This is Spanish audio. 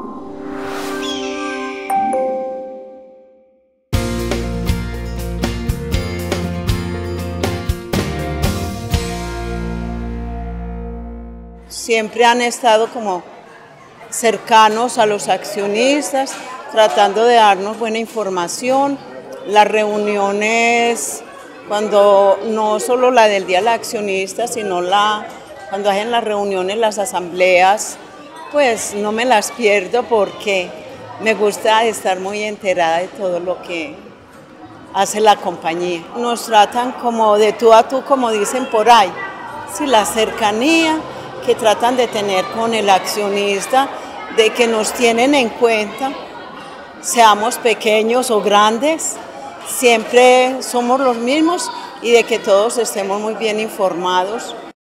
Siempre han estado como cercanos a los accionistas, tratando de darnos buena información. Las reuniones, cuando no solo la del Día del Accionista, sino cuando hacen las reuniones, las asambleas, pues no me las pierdo porque me gusta estar muy enterada de todo lo que hace la compañía. Nos tratan como de tú a tú, como dicen por ahí, sí, la cercanía que tratan de tener con el accionista, de que nos tienen en cuenta, seamos pequeños o grandes, siempre somos los mismos y de que todos estemos muy bien informados.